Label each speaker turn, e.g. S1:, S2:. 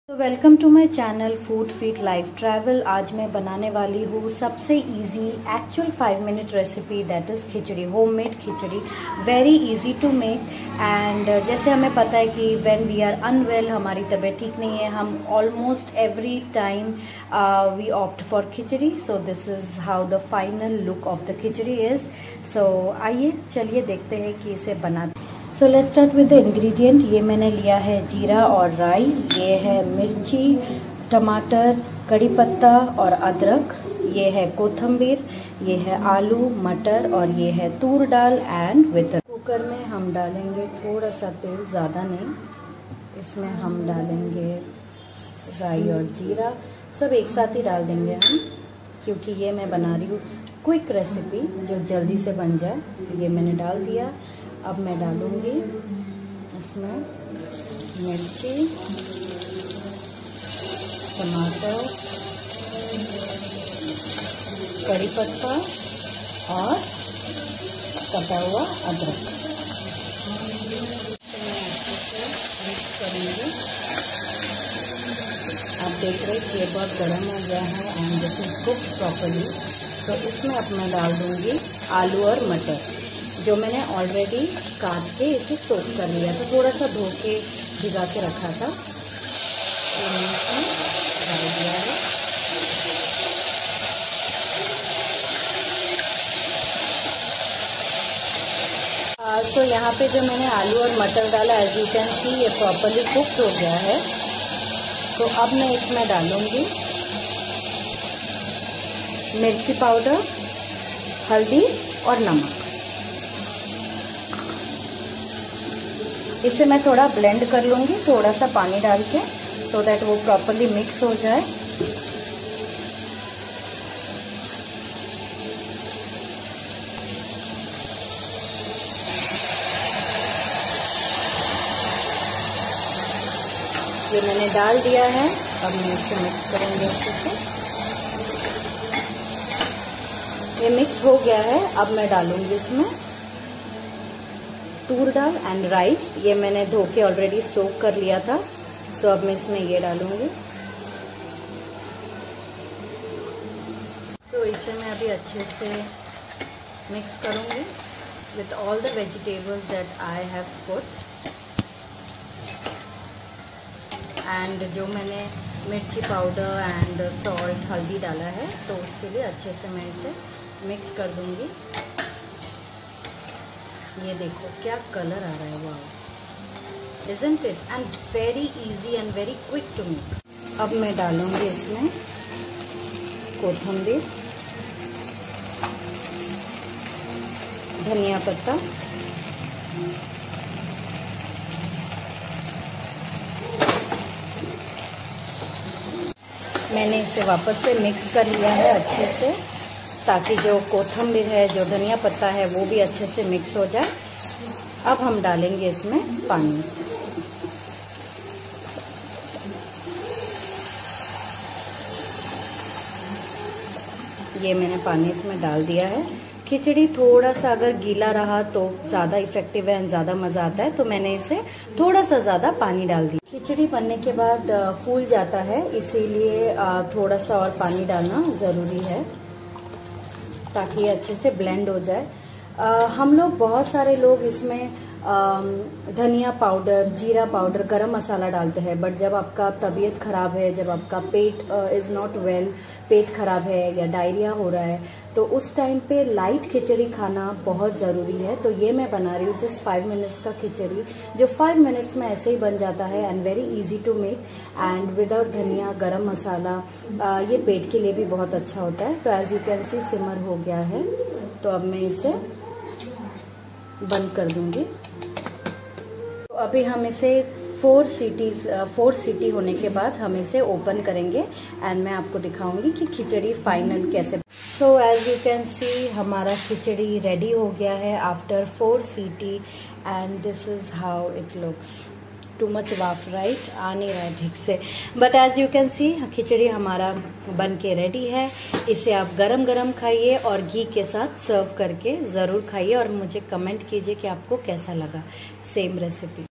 S1: तो welcome to my channel food feet life travel. आज मैं बनाने वाली हूँ सबसे easy actual 5 minute recipe, that is khichdi, homemade khichdi, very easy to make. And जैसे हमें पता है कि व्हेन वी आर अनवेल, हमारी तबीयत ठीक नहीं है, हम almost every time we opt for khichdi. So this is how the final look of the khichdi is. So आइए चलिए देखते हैं कि इसे बनाते। So let's start with the ingredient. ये मैंने लिया है जीरा और राई, ये है मिर्ची, टमाटर, कड़ी पत्ता और अदरक, ये है कोथिंबीर, ये है आलू, मटर और ये है तूर दाल एंड विद। कुकर में हम डालेंगे थोड़ा सा तेल, ज़्यादा नहीं। इसमें हम डालेंगे राई और जीरा, सब एक साथ ही डाल देंगे हम, क्योंकि ये मैं बना रही हूँ क्विक रेसिपी जो जल्दी से बन जाए। तो ये मैंने डाल दिया। अब मैं डालूंगी इसमें मिर्ची, टमाटर, कड़ी पत्ता और कटा हुआ अदरक। मिक्स करेंगे। आप देख रहे हैं कि ये बहुत गर्म हो गया है and this is cook properly. तो इसमें अब मैं डाल दूंगी आलू और मटर, जो मैंने ऑलरेडी काट के इसे सोक कर लिया था, थोड़ा सा धो के भिगा के रखा था। ये मैंने इसमें डाल दिया है। तो यहाँ पे जो मैंने आलू और मटर डाला, एज यू कैन सी ये प्रॉपर्ली कुक्ड हो गया है। तो अब मैं इसमें डालूंगी मिर्ची पाउडर, हल्दी और नमक। इसे मैं थोड़ा ब्लेंड कर लूँगी, थोड़ा सा पानी डाल के, सो दैट वो प्रॉपर्ली मिक्स हो जाए। ये मैंने डाल दिया है। अब मैं इसे मिक्स करूँगी अच्छे से। ये मिक्स हो गया है। अब मैं डालूँगी इसमें तूर दाल एंड राइस। ये मैंने धो के ऑलरेडी सोक कर लिया था। सो अब मैं इसमें ये डालूंगी। सो इसे मैं अभी अच्छे से मिक्स करूंगी with all the vegetables that I have put. And जो मैंने मिर्ची पाउडर एंड सॉल्ट, हल्दी डाला है, तो उसके लिए अच्छे से मैं इसे मिक्स कर दूंगी। ये देखो क्या कलर आ रहा है, wow, isn't it, and very easy and very quick to make. अब मैं डालूंगी इसमें कोथिंबीर, धनिया पत्ता, मैंने इसे वापस से मिक्स कर लिया है अच्छे से, ताकि जो कोथिंबीर है, जो धनिया पत्ता है, वो भी अच्छे से मिक्स हो जाए। अब हम डालेंगे इसमें पानी। ये मैंने पानी इसमें डाल दिया है। खिचड़ी थोड़ा सा अगर गीला रहा तो ज़्यादा इफेक्टिव है एंड ज़्यादा मज़ा आता है, तो मैंने इसे थोड़ा सा ज़्यादा पानी डाल दिया। खिचड़ी बनने के बाद फूल जाता है, इसीलिए थोड़ा सा और पानी डालना ज़रूरी है, ताकि ये अच्छे से ब्लेंड हो जाए। हम लोग, बहुत सारे लोग इसमें धनिया पाउडर, जीरा पाउडर, गरम मसाला डालते हैं, बट जब आपका तबीयत खराब है, जब आपका पेट इज़ नॉट वेल, पेट खराब है या डायरिया हो रहा है, तो उस टाइम पे लाइट खिचड़ी खाना बहुत ज़रूरी है। तो ये मैं बना रही हूँ जस्ट 5 मिनट्स का खिचड़ी, जो 5 मिनट्स में ऐसे ही बन जाता है and very easy to make and without dhania, garam मसाला। ये पेट के लिए भी बहुत अच्छा होता है। तो as you can see simmer हो गया है, तो अब मैं इसे बंद कर दूंगी। तो अभी हम इसे 4 सीटी होने के बाद हम इसे ओपन करेंगे एंड मैं आपको दिखाऊंगी कि खिचड़ी फाइनल कैसे। So as you can see हमारा खिचड़ी रेडी हो गया है आफ्टर 4 सीटी and this is how it looks. Too much वाफ, राइट, आ नहीं रहा है ठीक से, but as you can see khichdi हमारा बन के रेडी है। इसे आप गरम गरम खाइए और घी के साथ सर्व करके ज़रूर खाइए और मुझे कमेंट कीजिए कि आपको कैसा लगा। Same recipe.